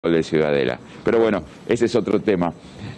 de Ciudadela. Pero bueno, ese es otro tema.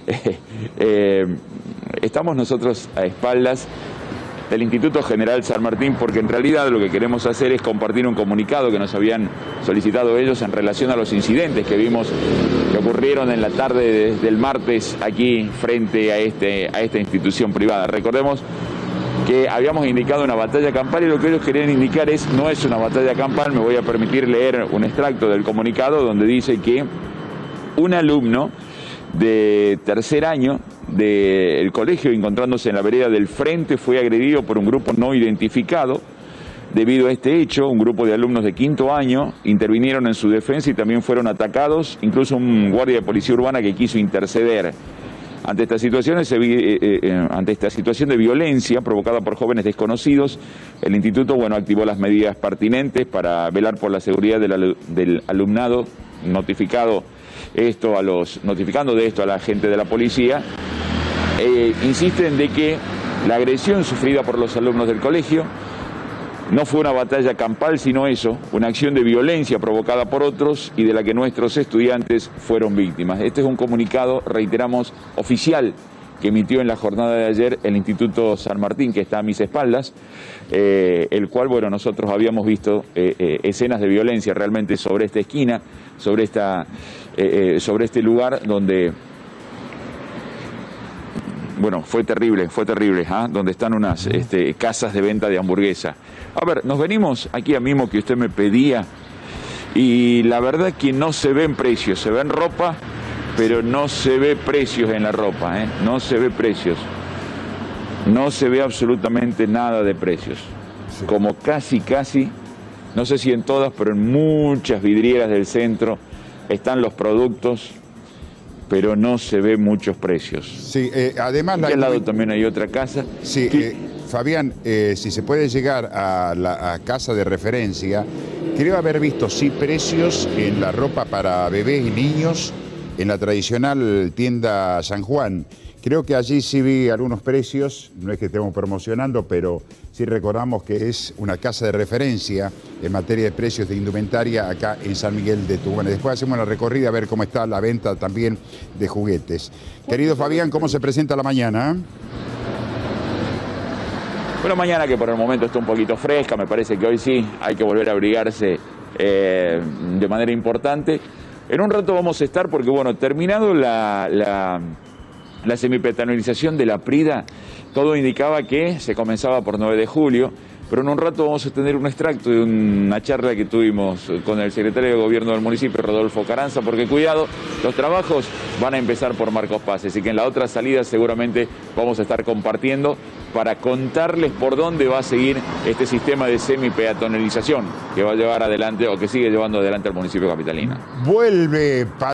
Estamos nosotros a espaldas del Instituto General San Martín porque en realidad lo que queremos hacer es compartir un comunicado que nos habían solicitado ellos en relación a los incidentes que vimos que ocurrieron en la tarde del martes aquí frente a esta institución privada. Recordemos que habíamos indicado una batalla campal y lo que ellos querían indicar no es una batalla campal. Me voy a permitir leer un extracto del comunicado donde dice que un alumno de tercer año del colegio, encontrándose en la vereda del frente, fue agredido por un grupo no identificado. Debido a este hecho, un grupo de alumnos de quinto año intervinieron en su defensa y también fueron atacados, incluso un guardia de policía urbana que quiso interceder. Ante esta situación de violencia provocada por jóvenes desconocidos, el instituto activó las medidas pertinentes para velar por la seguridad del alumnado, notificando de esto a la gente de la policía. Insisten de que la agresión sufrida por los alumnos del colegio no fue una batalla campal, sino una acción de violencia provocada por otros y de la que nuestros estudiantes fueron víctimas. Este es un comunicado, reiteramos, oficial que emitió en la jornada de ayer el Instituto San Martín, que está a mis espaldas, el cual, nosotros habíamos visto escenas de violencia realmente sobre esta esquina, sobre este lugar donde... fue terrible, donde están unas casas de venta de hamburguesa. A ver, nos venimos aquí a mismo que usted me pedía y la verdad que no se ven precios, se ven ropa, pero no se ve precios en la ropa, no se ve precios. No se ve absolutamente nada de precios. Sí. Como casi, no sé si en todas, pero en muchas vidrieras del centro están los productos, pero no se ve muchos precios. Sí, además... Aquí al lado también hay otra casa. Sí, Fabián, si se puede llegar a la casa de referencia, creo haber visto precios en la ropa para bebés y niños, en la tradicional tienda San Juan. Creo que allí sí vi algunos precios, no es que estemos promocionando, pero sí recordamos que es una casa de referencia en materia de precios de indumentaria acá en San Miguel de Tucumán. Después hacemos la recorrida a ver cómo está la venta también de juguetes. Querido Fabián, ¿cómo se presenta la mañana? Mañana que por el momento está un poquito fresca, me parece que hoy sí hay que volver a abrigarse de manera importante. En un rato vamos a estar porque, terminado la semipeatonalización de la Prida, todo indicaba que se comenzaba por 9 de julio, pero en un rato vamos a tener un extracto de una charla que tuvimos con el secretario de Gobierno del municipio, Rodolfo Carranza, porque cuidado, los trabajos van a empezar por Marcos Paz, así que en la otra salida seguramente vamos a estar compartiendo para contarles por dónde va a seguir este sistema de semipeatonalización que va a llevar adelante o que sigue llevando adelante el municipio capitalino. Vuelve